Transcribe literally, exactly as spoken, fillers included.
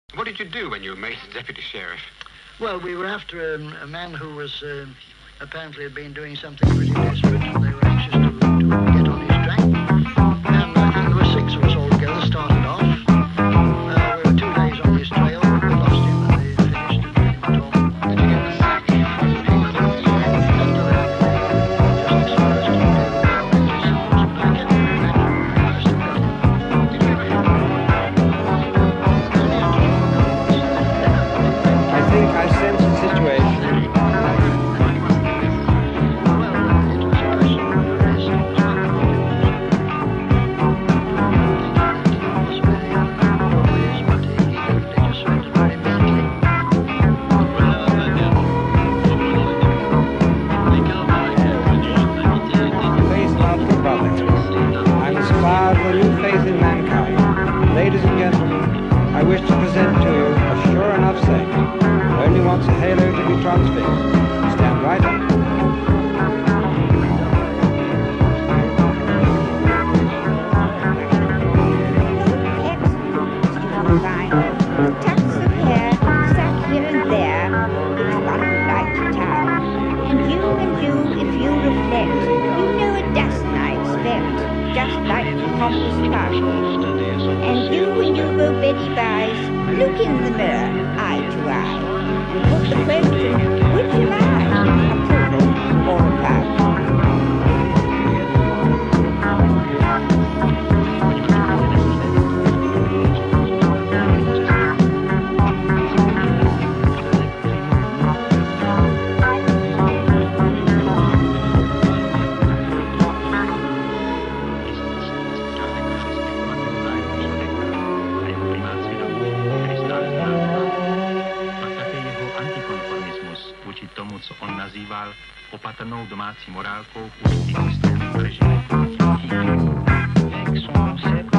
What did you do when you were made deputy sheriff? Well, we were after um, a man who was uh, apparently had been doing something pretty desperate, and they were anxious to, to get on his track. And I think there were six of us all together started off. Uh, we were two days on his trail, but we lost him, and they finished and didn't at all. Did you get the sack? Ladies and gentlemen, I wish to present to you a sure enough saying, only wants a halo to be transfixed. Stand right up. Tucks of hair stuck here and there, which one would like to tie. And you and you, if you reflect, you know a dust night spent, just like the pompous party. And you, when you go Betty buys, look in the mirror, eye to eye, and put the question, which am I, a poodle or a pug? tomu, co on nazýval opatrnou domácí morálkou v určitých systémech režimu.